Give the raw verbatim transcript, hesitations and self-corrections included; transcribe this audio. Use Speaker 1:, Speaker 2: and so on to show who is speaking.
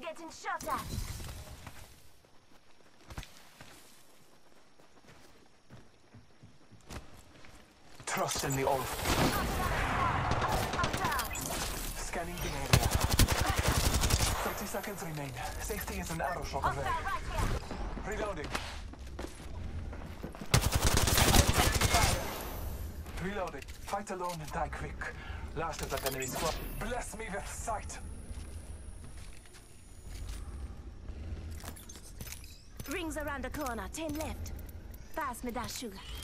Speaker 1: getting shot at.
Speaker 2: Trust in the Orb. Scanning the area. thirty seconds remain. Safety is an arrow shot away. Reloading. Reloading. Fight alone and die quick. Last of that enemy squad. Bless me with sight.
Speaker 1: Rings around the corner. Ten left. Pass me that sugar.